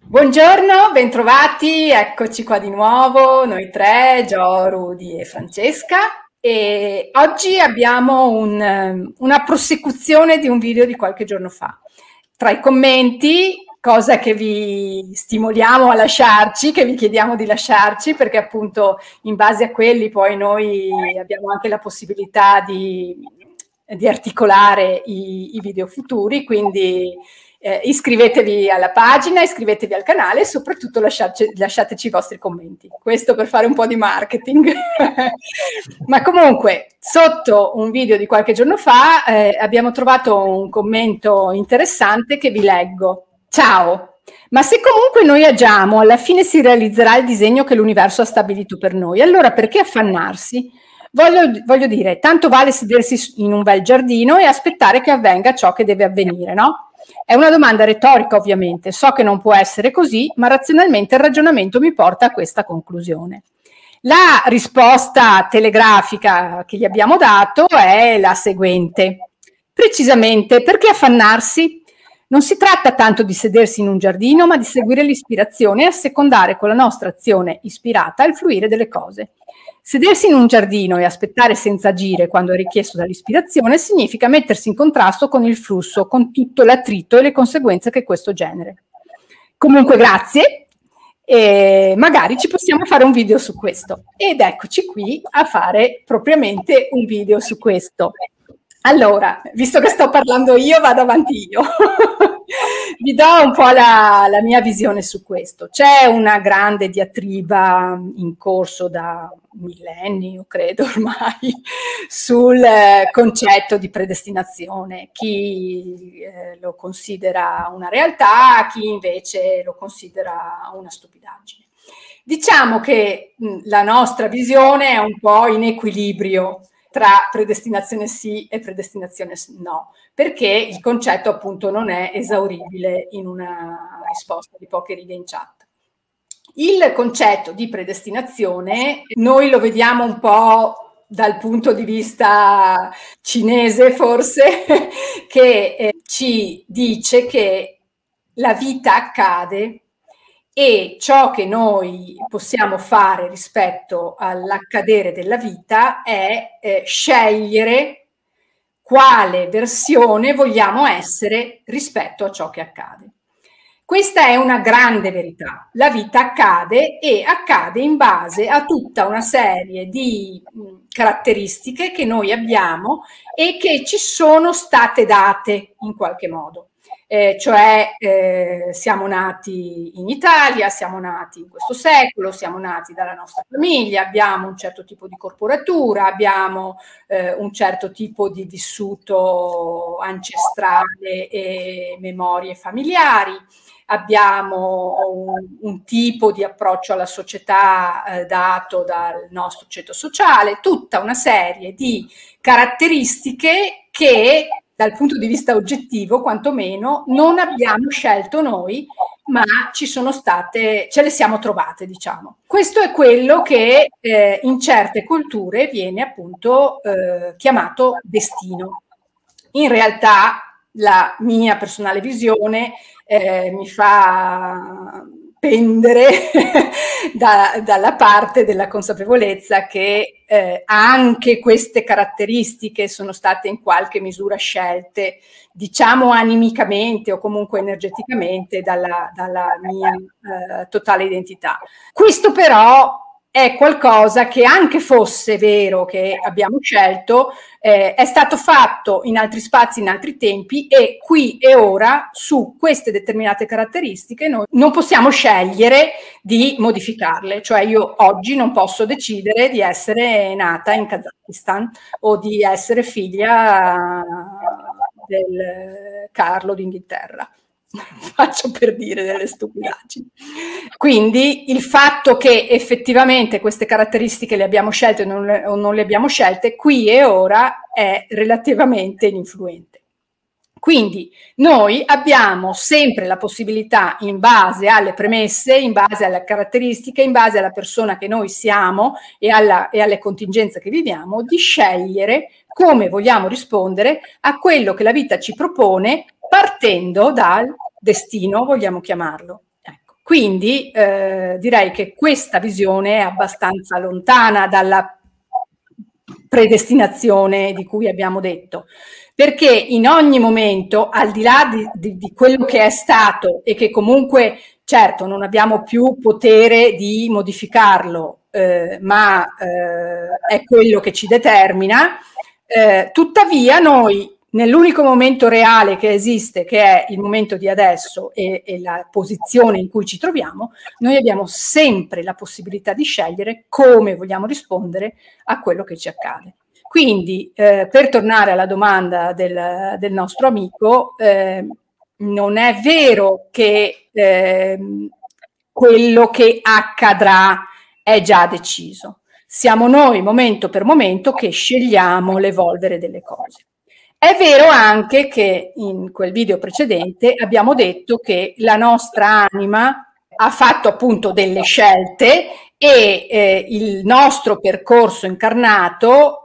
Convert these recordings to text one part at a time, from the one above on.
Buongiorno, bentrovati, eccoci qua di nuovo, noi tre, Gio, Rudy e Francesca. E oggi abbiamo una prosecuzione di un video di qualche giorno fa. Tra i commenti, cosa che vi stimoliamo a lasciarci, che vi chiediamo di lasciarci, perché appunto in base a quelli poi noi abbiamo anche la possibilità di articolare i video futuri, quindi iscrivetevi alla pagina, iscrivetevi al canale e soprattutto lasciateci i vostri commenti. Questo per fare un po' di marketing. Ma comunque, sotto un video di qualche giorno fa abbiamo trovato un commento interessante che vi leggo. Ciao! Ma se comunque noi agiamo, alla fine si realizzerà il disegno che l'universo ha stabilito per noi. Allora perché affannarsi? Voglio dire, tanto vale sedersi in un bel giardino e aspettare che avvenga ciò che deve avvenire, no? È una domanda retorica, ovviamente. So che non può essere così, ma razionalmente il ragionamento mi porta a questa conclusione. La risposta telegrafica che gli abbiamo dato è la seguente. Precisamente, perché affannarsi? Non si tratta tanto di sedersi in un giardino, ma di seguire l'ispirazione e assecondare con la nostra azione ispirata il fluire delle cose. Sedersi in un giardino e aspettare senza agire quando è richiesto dall'ispirazione significa mettersi in contrasto con il flusso, con tutto l'attrito e le conseguenze che questo genera. Comunque grazie e magari ci possiamo fare un video su questo. Ed eccoci qui a fare propriamente un video su questo. Allora, visto che sto parlando io, vado avanti io. Vi do un po' la mia visione su questo. C'è una grande diatriba in corso da millenni, io credo ormai, sul concetto di predestinazione. Chi lo considera una realtà, chi invece lo considera una stupidaggine. Diciamo che la nostra visione è un po' in equilibrio tra predestinazione sì e predestinazione no, perché il concetto appunto non è esauribile in una risposta di poche righe in chat. Il concetto di predestinazione noi lo vediamo un po' dal punto di vista cinese forse, che ci dice che la vita accade e ciò che noi possiamo fare rispetto all'accadere della vita è scegliere quale versione vogliamo essere rispetto a ciò che accade. Questa è una grande verità. La vita accade e accade in base a tutta una serie di caratteristiche che noi abbiamo e che ci sono state date in qualche modo. Siamo nati in Italia, siamo nati in questo secolo, siamo nati dalla nostra famiglia, abbiamo un certo tipo di corporatura, abbiamo un certo tipo di vissuto ancestrale e memorie familiari, abbiamo un tipo di approccio alla società dato dal nostro ceto sociale, tutta una serie di caratteristiche che dal punto di vista oggettivo, quantomeno, non abbiamo scelto noi, ma ce le siamo trovate, diciamo. Questo è quello che in certe culture viene appunto chiamato destino. In realtà la mia personale visione mi fa pendere dalla parte della consapevolezza che anche queste caratteristiche sono state in qualche misura scelte, diciamo animicamente o comunque energeticamente dalla mia totale identità. Questo però è qualcosa che, anche fosse vero che abbiamo scelto, è stato fatto in altri spazi, in altri tempi, e qui e ora su queste determinate caratteristiche noi non possiamo scegliere di modificarle. Cioè io oggi non posso decidere di essere nata in Kazakistan o di essere figlia del Carlo d'Inghilterra. Faccio per dire delle stupidaggini. Quindi il fatto che effettivamente queste caratteristiche le abbiamo scelte o non le abbiamo scelte, qui e ora è relativamente ininfluente. Quindi noi abbiamo sempre la possibilità, in base alle premesse, in base alle caratteristiche, in base alla persona che noi siamo e alle contingenze che viviamo, di scegliere come vogliamo rispondere a quello che la vita ci propone, partendo dal destino, vogliamo chiamarlo. Ecco, Quindi direi che questa visione è abbastanza lontana dalla predestinazione di cui abbiamo detto, perché in ogni momento, al di là di quello che è stato e che comunque, certo, non abbiamo più potere di modificarlo, ma è quello che ci determina, tuttavia noi, nell'unico momento reale che esiste, che è il momento di adesso e la posizione in cui ci troviamo, noi abbiamo sempre la possibilità di scegliere come vogliamo rispondere a quello che ci accade. Quindi, per tornare alla domanda del nostro amico, non è vero che quello che accadrà è già deciso. Siamo noi, momento per momento, che scegliamo l'evolvere delle cose. È vero anche che in quel video precedente abbiamo detto che la nostra anima ha fatto appunto delle scelte e il nostro percorso incarnato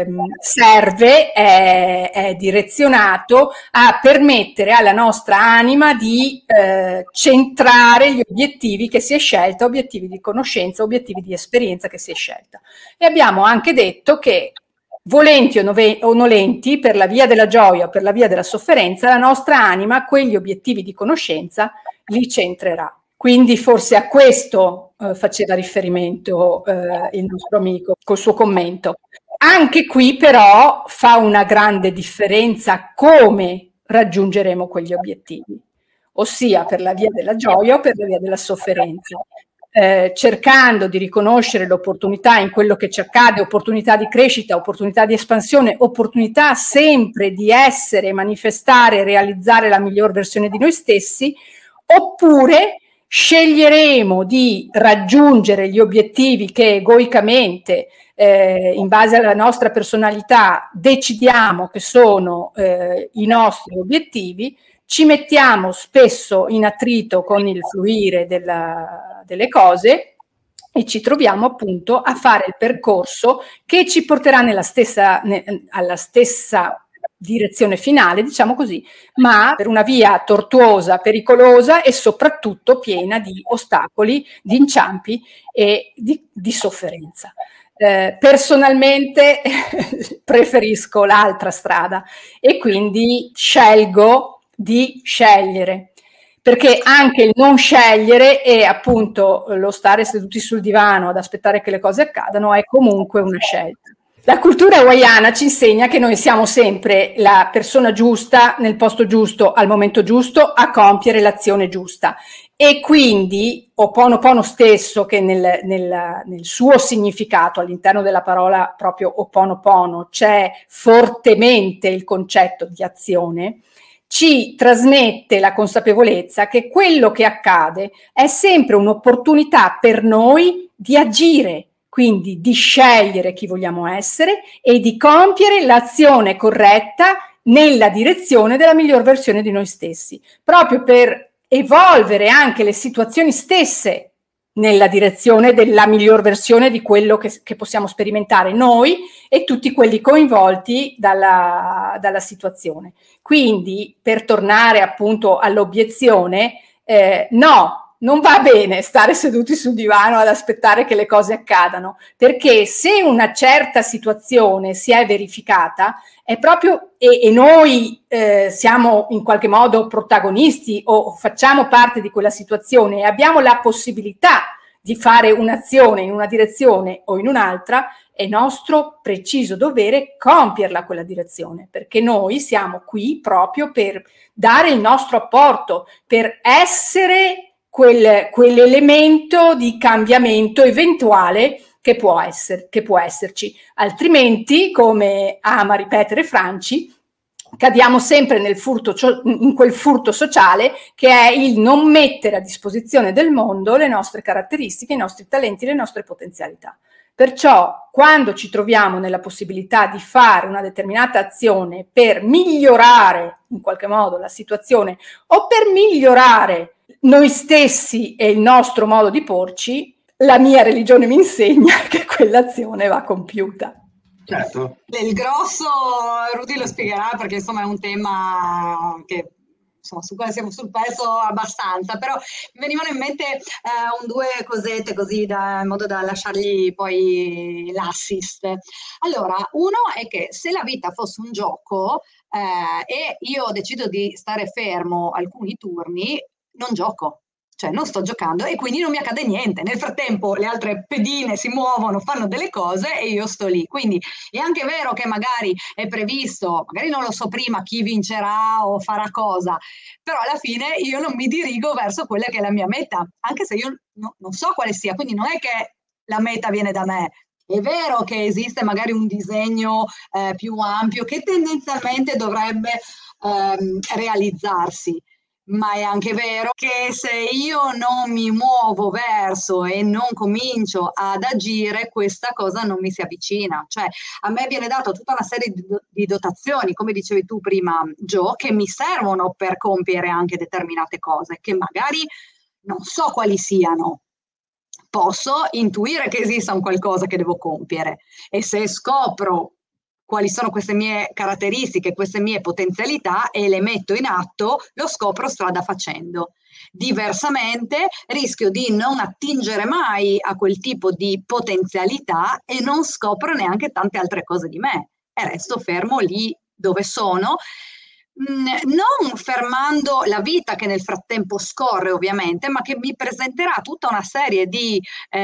serve, è direzionato a permettere alla nostra anima di centrare gli obiettivi che si è scelta, obiettivi di conoscenza, obiettivi di esperienza che si è scelta. E abbiamo anche detto che volenti o nolenti, per la via della gioia o per la via della sofferenza, la nostra anima quegli obiettivi di conoscenza li centrerà. Quindi forse a questo faceva riferimento il nostro amico col suo commento. Anche qui però fa una grande differenza come raggiungeremo quegli obiettivi, ossia per la via della gioia o per la via della sofferenza. Cercando di riconoscere l'opportunità in quello che ci accade, opportunità di crescita, opportunità di espansione, opportunità sempre di essere, manifestare, realizzare la miglior versione di noi stessi, oppure sceglieremo di raggiungere gli obiettivi che egoicamente, in base alla nostra personalità, decidiamo che sono i nostri obiettivi. Ci mettiamo spesso in attrito con il fluire delle cose e ci troviamo appunto a fare il percorso che ci porterà alla stessa direzione finale, diciamo così, ma per una via tortuosa, pericolosa e soprattutto piena di ostacoli, di inciampi e di sofferenza. Personalmente preferisco l'altra strada e quindi scelgo di scegliere, perché anche il non scegliere e appunto lo stare seduti sul divano ad aspettare che le cose accadano è comunque una scelta. La cultura hawaiana ci insegna che noi siamo sempre la persona giusta nel posto giusto al momento giusto a compiere l'azione giusta, e quindi Ho'oponopono stesso, che nel suo significato all'interno della parola proprio Ho'oponopono c'è fortemente il concetto di azione, ci trasmette la consapevolezza che quello che accade è sempre un'opportunità per noi di agire, quindi di scegliere chi vogliamo essere e di compiere l'azione corretta nella direzione della miglior versione di noi stessi, proprio per evolvere anche le situazioni stesse nella direzione della miglior versione di quello che possiamo sperimentare noi e tutti quelli coinvolti dalla situazione. Quindi, per tornare appunto all'obiezione, no, non va bene stare seduti sul divano ad aspettare che le cose accadano, perché se una certa situazione si è verificata, è proprio, e noi siamo in qualche modo protagonisti o facciamo parte di quella situazione e abbiamo la possibilità di fare un'azione in una direzione o in un'altra, è nostro preciso dovere compierla quella direzione, perché noi siamo qui proprio per dare il nostro apporto, per essere quell'elemento di cambiamento eventuale che può esserci. Altrimenti, come ama ripetere Franci, cadiamo sempre in quel furto sociale che è il non mettere a disposizione del mondo le nostre caratteristiche, i nostri talenti, le nostre potenzialità. Perciò, quando ci troviamo nella possibilità di fare una determinata azione per migliorare in qualche modo la situazione o per migliorare noi stessi e il nostro modo di porci, la mia religione mi insegna che quell'azione va compiuta. Certo. Il grosso, Rudy lo spiegherà perché insomma è un tema che insomma, su quale siamo sul pezzo abbastanza, però mi venivano in mente due cosette così in modo da lasciargli poi l'assist. Allora, uno è che se la vita fosse un gioco e io decido di stare fermo alcuni turni, non gioco. Cioè non sto giocando e quindi non mi accade niente. Nel frattempo le altre pedine si muovono, fanno delle cose e io sto lì. Quindi è anche vero che magari è previsto, magari non lo so prima chi vincerà o farà cosa, però alla fine io non mi dirigo verso quella che è la mia meta, anche se io non so quale sia, quindi non è che la meta viene da me. È vero che esiste magari un disegno più ampio che tendenzialmente dovrebbe realizzarsi, ma è anche vero che se io non mi muovo verso e non comincio ad agire, questa cosa non mi si avvicina. Cioè, a me viene data tutta una serie di dotazioni, come dicevi tu prima, Gio, che mi servono per compiere anche determinate cose, che magari non so quali siano. Posso intuire che esista un qualcosa che devo compiere e se scopro quali sono queste mie caratteristiche, queste mie potenzialità e le metto in atto, lo scopro strada facendo. Diversamente rischio di non attingere mai a quel tipo di potenzialità e non scopro neanche tante altre cose di me e resto fermo lì dove sono, non fermando la vita che nel frattempo scorre ovviamente, ma che mi presenterà tutta una serie di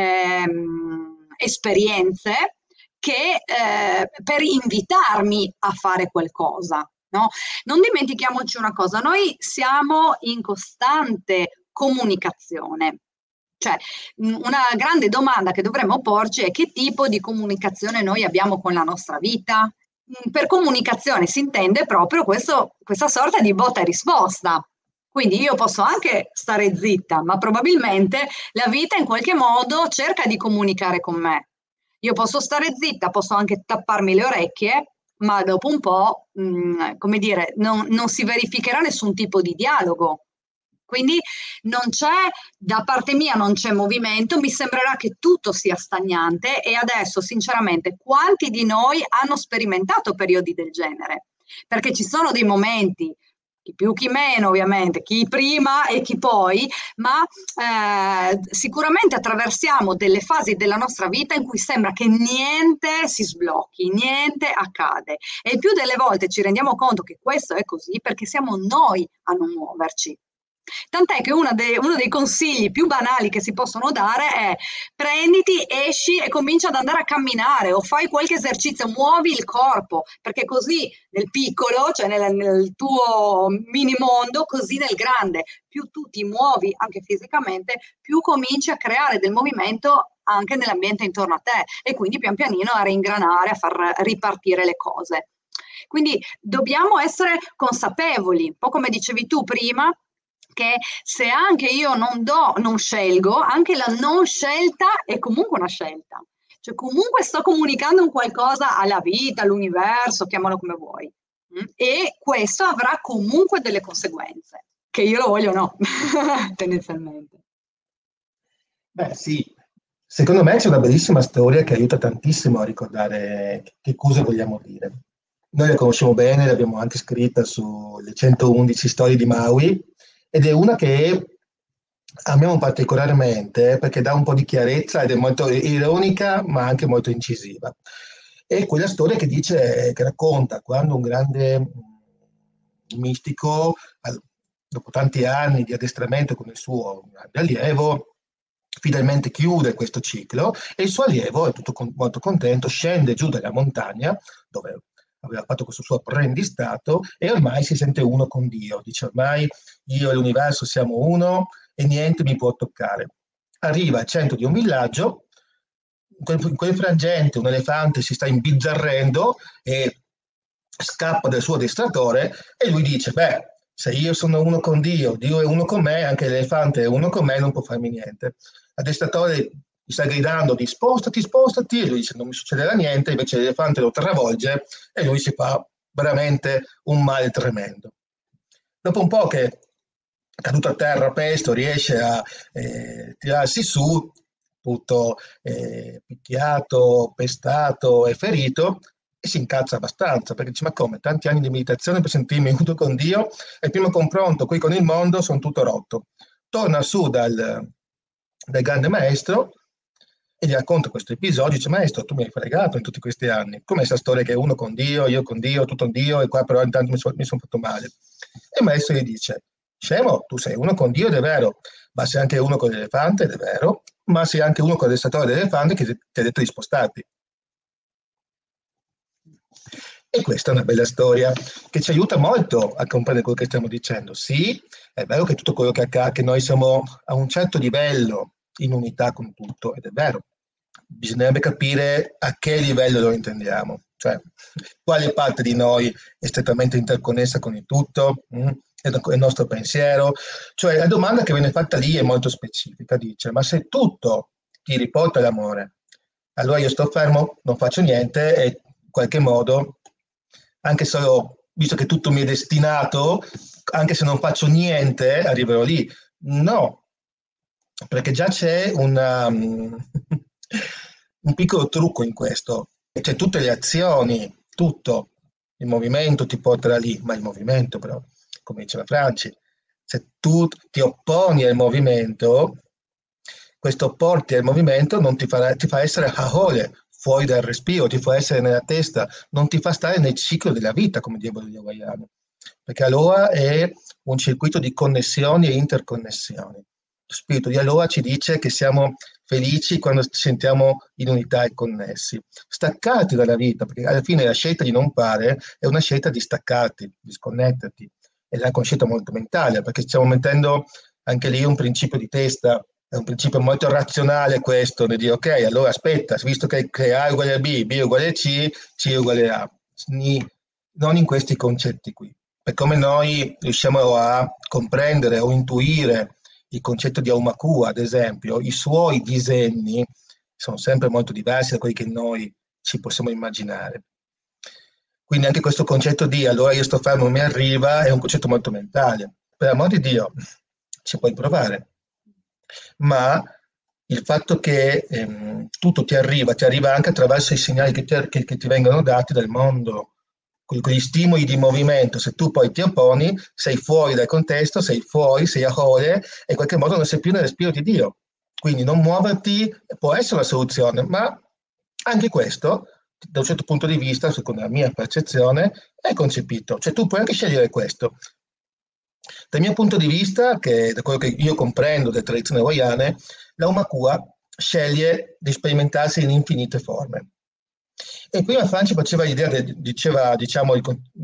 esperienze che per invitarmi a fare qualcosa. No? Non dimentichiamoci una cosa, noi siamo in costante comunicazione. Cioè, una grande domanda che dovremmo porci è che tipo di comunicazione noi abbiamo con la nostra vita? Per comunicazione si intende proprio questa sorta di botta e risposta. Quindi io posso anche stare zitta, ma probabilmente la vita in qualche modo cerca di comunicare con me. Io posso stare zitta, posso anche tapparmi le orecchie, ma dopo un po', come dire, non si verificherà nessun tipo di dialogo. Quindi non c'è, da parte mia non c'è movimento, mi sembrerà che tutto sia stagnante e adesso sinceramente quanti di noi hanno sperimentato periodi del genere? Perché ci sono dei momenti, chi più chi meno ovviamente, chi prima e chi poi, ma sicuramente attraversiamo delle fasi della nostra vita in cui sembra che niente si sblocchi, niente accade e il più delle volte ci rendiamo conto che questo è così perché siamo noi a non muoverci. Tant'è che uno dei consigli più banali che si possono dare è prenditi, esci e comincia ad andare a camminare o fai qualche esercizio, muovi il corpo, perché così nel piccolo, cioè nel tuo mini mondo, così nel grande, più tu ti muovi anche fisicamente, più cominci a creare del movimento anche nell'ambiente intorno a te e quindi pian pianino a reingranare, a far ripartire le cose. Quindi dobbiamo essere consapevoli, un po' come dicevi tu prima, che se anche io non scelgo, anche la non scelta è comunque una scelta. Cioè comunque sto comunicando un qualcosa alla vita, all'universo, chiamalo come vuoi. E questo avrà comunque delle conseguenze, che io lo voglio o no, tendenzialmente. Beh, sì, secondo me c'è una bellissima storia che aiuta tantissimo a ricordare che cosa vogliamo dire. Noi la conosciamo bene, l'abbiamo anche scritta sulle 111 storie di Maui ed è una che amiamo particolarmente perché dà un po' di chiarezza ed è molto ironica ma anche molto incisiva. È quella storia che dice, che racconta quando un grande mistico, dopo tanti anni di addestramento con il suo grande allievo, finalmente chiude questo ciclo e il suo allievo è tutto molto contento, scende giù dalla montagna dove aveva fatto questo suo apprendistato e ormai si sente uno con Dio, dice ormai io e l'universo siamo uno e niente mi può toccare. Arriva al centro di un villaggio, in quel frangente un elefante si sta imbizzarrendo e scappa dal suo addestratore e lui dice, beh, se io sono uno con Dio, Dio è uno con me, anche l'elefante è uno con me, non può farmi niente. L'addestratore gli sta gridando di spostati, spostati, e lui dice non mi succederà niente, invece l'elefante lo travolge e lui si fa veramente un male tremendo. Dopo un po' che è caduto a terra pesto, riesce a tirarsi su, tutto picchiato, pestato e ferito, e si incazza abbastanza, perché dice, ma come, tanti anni di meditazione per sentirmi uno con Dio, e il primo confronto qui con il mondo sono tutto rotto. Torna su dal grande maestro e gli racconta questo episodio, dice, maestro, tu mi hai fregato in tutti questi anni, com'è questa storia che uno con Dio, io con Dio, tutto con Dio, e qua però intanto mi sono fatto male. E il maestro gli dice, scemo, tu sei uno con Dio ed è vero, ma sei anche uno con l'elefante ed è vero, ma sei anche uno con l'adestratore dell'elefante che ti ha detto di spostarti. E questa è una bella storia che ci aiuta molto a comprendere quello che stiamo dicendo. Sì, è vero che tutto quello che accade, che noi siamo a un certo livello in unità con tutto, ed è vero. Bisognerebbe capire a che livello lo intendiamo, cioè quale parte di noi è strettamente interconnessa con il tutto, è il nostro pensiero. Cioè la domanda che viene fatta lì è molto specifica, dice, ma se tutto ti riporta l'amore, allora io sto fermo, non faccio niente e in qualche modo, anche solo, visto che tutto mi è destinato, anche se non faccio niente, arriverò lì. No, perché già c'è un piccolo trucco in questo. Cioè tutte le azioni, tutto, il movimento ti porterà lì, ma il movimento però, come diceva Franci, se tu ti opponi al movimento, questo opporti al movimento non ti fa essere ahole, fuori dal respiro, ti fa essere nella testa, non ti fa stare nel ciclo della vita, come dicono gli hawaiani, perché Aloha è un circuito di connessioni e interconnessioni. Lo spirito di Aloha ci dice che siamo felici quando ci sentiamo in unità e connessi, staccati dalla vita, perché alla fine la scelta di non fare è una scelta di staccarti, di sconnetterti, ed è una scelta molto mentale, perché stiamo mettendo anche lì un principio di testa, è un principio molto razionale questo, di dire ok, allora aspetta, visto che A è uguale a B, B è uguale a C, C è uguale a non in questi concetti qui. Per come noi riusciamo a comprendere o intuire il concetto di Aumakua, ad esempio, i suoi disegni sono sempre molto diversi da quelli che noi ci possiamo immaginare. Quindi anche questo concetto di allora io sto fermo, mi arriva, è un concetto molto mentale. Per amor di Dio, ci puoi provare. Ma il fatto che tutto ti arriva anche attraverso i segnali che ti vengono dati dal mondo, quegli stimoli di movimento. Se tu poi ti opponi, sei fuori dal contesto, sei fuori, sei a ore e in qualche modo non sei più nel respiro di Dio. Quindi non muoverti può essere una soluzione, ma anche questo, da un certo punto di vista, secondo la mia percezione, è concepito. Cioè tu puoi anche scegliere questo. Dal mio punto di vista, che da quello che io comprendo delle tradizioni hawaiane, la Umakua sceglie di sperimentarsi in infinite forme. E prima Franci faceva l'idea, diciamo,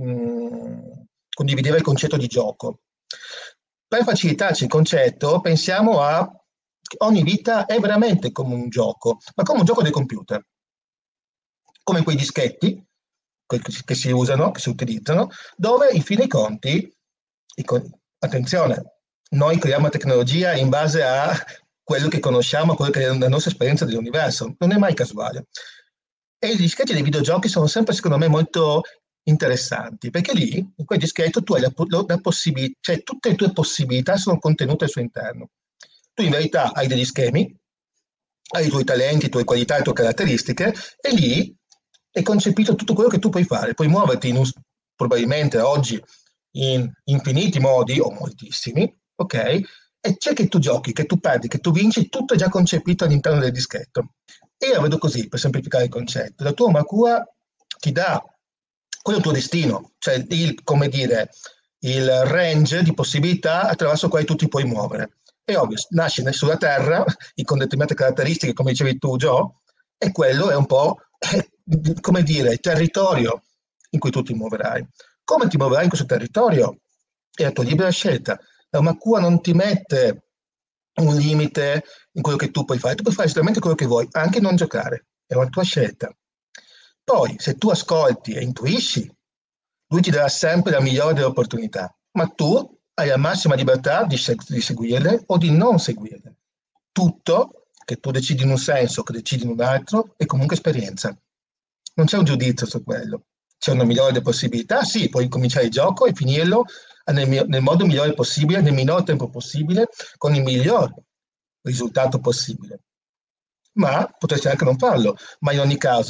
condivideva il concetto di gioco. Per facilitarci il concetto, pensiamo a che ogni vita è veramente come un gioco, ma come un gioco del computer. Come quei dischetti che si usano, che si utilizzano, dove in fin dei conti, attenzione, noi creiamo tecnologia in base a quello che conosciamo, quello che è la nostra esperienza dell'universo, non è mai casuale. E i dischetti dei videogiochi sono sempre, secondo me, molto interessanti, perché lì, in quel dischetto, tu hai la possibilità, cioè tutte le tue possibilità sono contenute al suo interno. Tu in verità hai degli schemi, hai i tuoi talenti, le tue qualità, le tue caratteristiche, e lì è concepito tutto quello che tu puoi fare. Puoi muoverti probabilmente oggi in infiniti modi, o moltissimi, ok? E c'è che tu giochi, che tu perdi, che tu vinci, tutto è già concepito all'interno del dischetto. E io la vedo così, per semplificare il concetto. La tua Umakua ti dà, quello è il tuo destino, cioè come dire, il range di possibilità attraverso il quale tu ti puoi muovere. È ovvio, nasci sulla Terra, con determinate caratteristiche, come dicevi tu, Joe, e quello è un po', come dire, il territorio in cui tu ti muoverai. Come ti muoverai in questo territorio è la tua libera scelta. La Umakua non ti mette un limite in quello che tu puoi fare estremamente quello che vuoi, anche non giocare, è una tua scelta. Poi, se tu ascolti e intuisci, lui ti darà sempre la migliore delle opportunità, ma tu hai la massima libertà di seguirle o di non seguirle. Tutto, che tu decidi in un senso, che decidi in un altro, è comunque esperienza. Non c'è un giudizio su quello. C'è una migliore delle possibilità, sì, puoi cominciare il gioco e finirlo nel modo migliore possibile, nel minor tempo possibile, con il miglior risultato possibile. Ma potresti anche non farlo. Ma in ogni caso,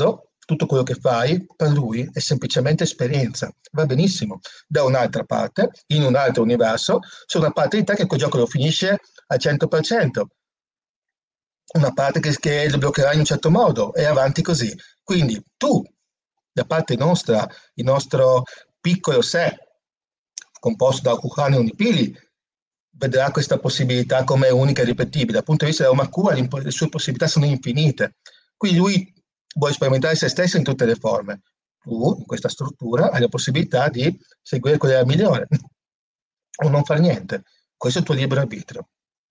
tutto quello che fai per lui è semplicemente esperienza, va benissimo. Da un'altra parte, in un altro universo, c'è una parte di te che quel gioco lo finisce al 100%, una parte che lo bloccherà in un certo modo e avanti così. Quindi tu, da parte nostra, il nostro piccolo sé, composto da Okuhane Unipili, vedrà questa possibilità come unica e ripetibile. Dal punto di vista dell'Omakua, le sue possibilità sono infinite. Quindi lui vuole sperimentare se stesso in tutte le forme. Tu, in questa struttura, hai la possibilità di seguire quella migliore o non fare niente. Questo è il tuo libero arbitrio.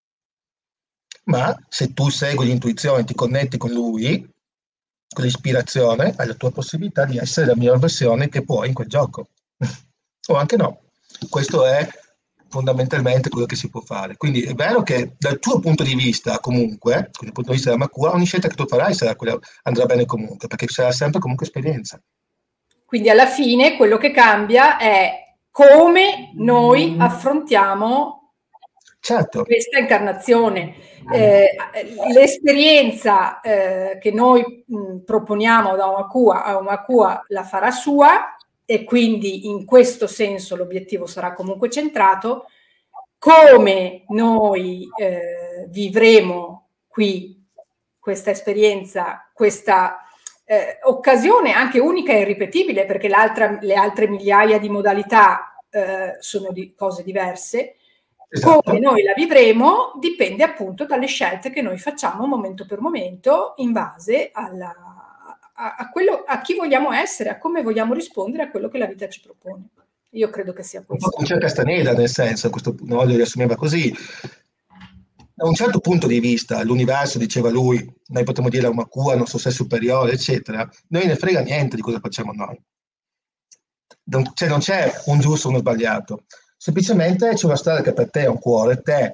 Ma se tu segui l'intuizione, ti connetti con lui, con l'ispirazione, hai la tua possibilità di essere la miglior versione che puoi in quel gioco. O anche no. Questo è fondamentalmente quello che si può fare. Quindi è vero che dal tuo punto di vista, comunque, dal punto di vista della Makua, ogni scelta che tu farai sarà quella, andrà bene comunque, perché sarà sempre comunque esperienza. Quindi alla fine quello che cambia è come noi affrontiamo questa incarnazione. L'esperienza che noi proponiamo da Omakua a Omakua la farà sua, e quindi in questo senso l'obiettivo sarà comunque centrato. Come noi vivremo qui questa esperienza, questa occasione anche unica e irripetibile, perché le altre migliaia di modalità sono di cose diverse. Esatto. Come noi la vivremo dipende appunto dalle scelte che noi facciamo momento per momento, in base a chi vogliamo essere, a come vogliamo rispondere a quello che la vita ci propone. Io credo che sia questo. Un po' come c'è Castaneda, nel senso, questo no, lo riassumeva così. Da un certo punto di vista, l'universo, diceva lui, noi potremmo dire Omakua, il nostro sé superiore, eccetera, noi ne frega niente di cosa facciamo noi. Non c'è un giusto o uno sbagliato. Semplicemente c'è una strada che per te è un cuore, te,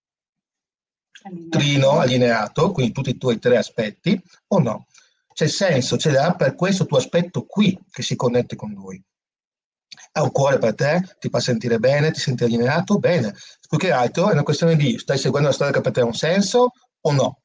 trino, allineato, quindi tutti i tuoi 3 aspetti, o no? C'è senso, ce l'ha per questo tuo aspetto qui che si connette con lui. Ha un cuore per te, ti fa sentire bene, ti senti allineato, bene. Più che altro è una questione di stai seguendo la strada che per te ha un senso o no?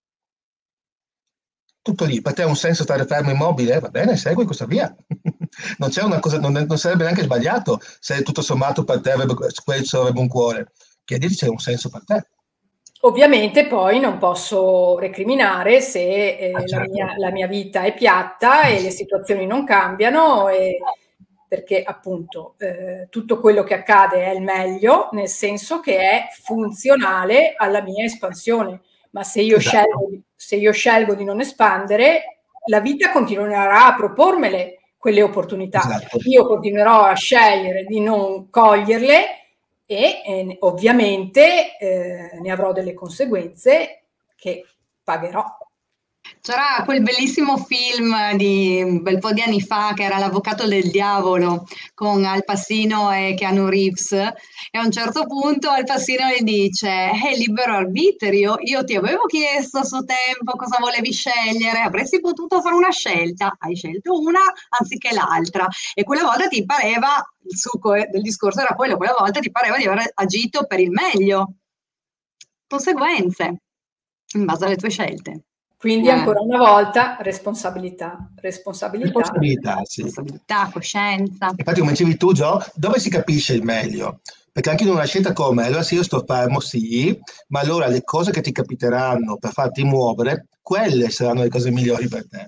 Tutto lì, per te ha un senso stare fermo immobile? Va bene, segui questa via. Non c'è una cosa, non sarebbe neanche sbagliato se tutto sommato per te avrebbe un cuore. Chiediti se ha un senso per te. Ovviamente poi non posso recriminare se la mia vita è piatta e le situazioni non cambiano, perché appunto tutto quello che accade è il meglio, nel senso che è funzionale alla mia espansione. Ma se io scelgo di non espandere, la vita continuerà a propormele quelle opportunità. Esatto. Io continuerò a scegliere di non coglierle e ovviamente ne avrò delle conseguenze che pagherò. C'era quel bellissimo film di un bel po' di anni fa che era L'avvocato del diavolo con Al Pacino e Keanu Reeves, e a un certo punto Al Pacino gli dice libero arbitrio, io ti avevo chiesto a suo tempo cosa volevi scegliere, avresti potuto fare una scelta, hai scelto una anziché l'altra, e quella volta ti pareva, il succo del discorso era quello, quella volta ti pareva di aver agito per il meglio. Conseguenze in base alle tue scelte. Quindi ancora una volta responsabilità, sì. Responsabilità, coscienza. Infatti, come dicevi tu, Gio, dove si capisce il meglio? Perché anche in una scelta come, allora se io sto fermo, sì, ma allora le cose che ti capiteranno per farti muovere, quelle saranno le cose migliori per te.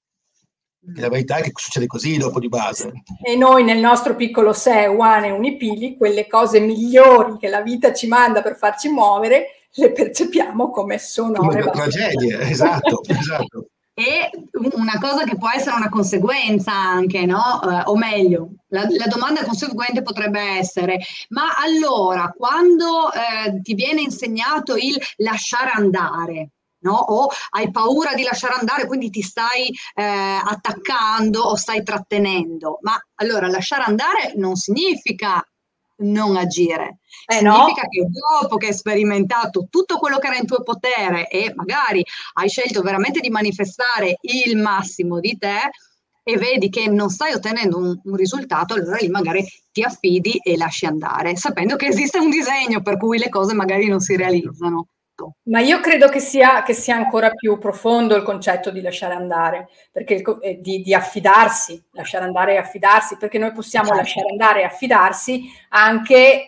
E la verità è che succede così dopo di base. E noi nel nostro piccolo sé, One e Unipili, quelle cose migliori che la vita ci manda per farci muovere, le percepiamo come sonore. Come tragedie, esatto, esatto. E una cosa che può essere una conseguenza anche, no? O meglio, la domanda conseguente potrebbe essere, ma allora quando ti viene insegnato il lasciare andare, no? O hai paura di lasciare andare, quindi ti stai attaccando o stai trattenendo, ma allora lasciare andare non significa non agire, significa che dopo che hai sperimentato tutto quello che era in tuo potere e magari hai scelto veramente di manifestare il massimo di te e vedi che non stai ottenendo un risultato, allora lì magari ti affidi e lasci andare, sapendo che esiste un disegno per cui le cose magari non si realizzano. fatto. Ma io credo che sia ancora più profondo il concetto di lasciare andare, perché di affidarsi, lasciare andare e affidarsi, perché noi possiamo lasciare andare e affidarsi anche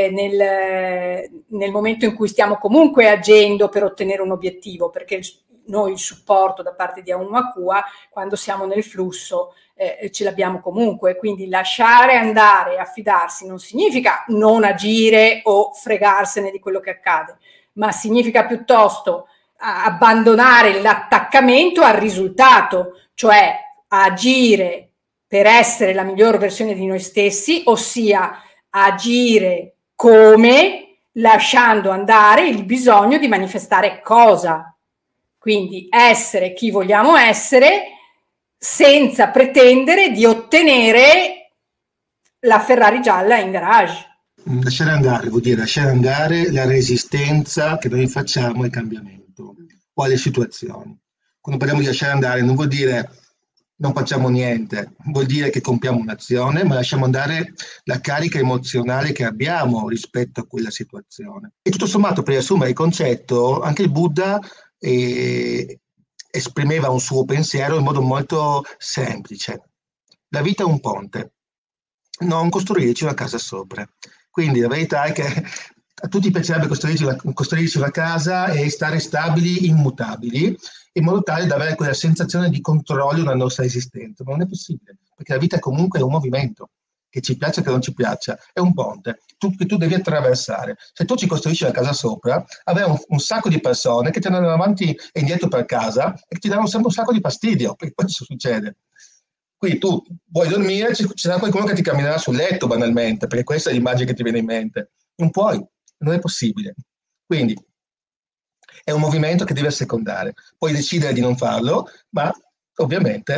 nel momento in cui stiamo comunque agendo per ottenere un obiettivo, perché noi il supporto da parte di A1AQA, quando siamo nel flusso, ce l'abbiamo comunque, quindi lasciare andare e affidarsi non significa non agire o fregarsene di quello che accade, ma significa piuttosto abbandonare l'attaccamento al risultato, cioè agire per essere la miglior versione di noi stessi, ossia agire come, lasciando andare il bisogno di manifestare cosa. Quindi essere chi vogliamo essere senza pretendere di ottenere la Ferrari gialla in garage. Lasciare andare vuol dire lasciare andare la resistenza che noi facciamo al cambiamento o alle situazioni. Quando parliamo di lasciare andare non vuol dire non facciamo niente, vuol dire che compiamo un'azione, ma lasciamo andare la carica emozionale che abbiamo rispetto a quella situazione. E tutto sommato, per riassumere il concetto, anche il Buddha esprimeva un suo pensiero in modo molto semplice. La vita è un ponte, non costruirci una casa sopra. Quindi la verità è che a tutti piacerebbe costruirci una casa e stare stabili, immutabili, in modo tale da avere quella sensazione di controllo della nostra esistenza. Ma non è possibile, perché la vita comunque è un movimento, che ci piaccia o che non ci piaccia, è un ponte che tu devi attraversare. Se tu ci costruisci una casa sopra, avrai un sacco di persone che ti andranno avanti e indietro per casa e ti danno sempre un sacco di fastidio, perché questo succede. Quindi tu vuoi dormire, ci sarà qualcuno che ti camminerà sul letto banalmente, perché questa è l'immagine che ti viene in mente. Non puoi, non è possibile. Quindi è un movimento che devi assecondare. Puoi decidere di non farlo, ma ovviamente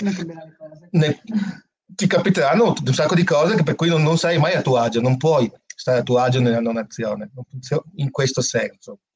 ti capiteranno un sacco di cose per cui non sarai mai a tuo agio, non puoi stare a tuo agio nella non azione, in questo senso.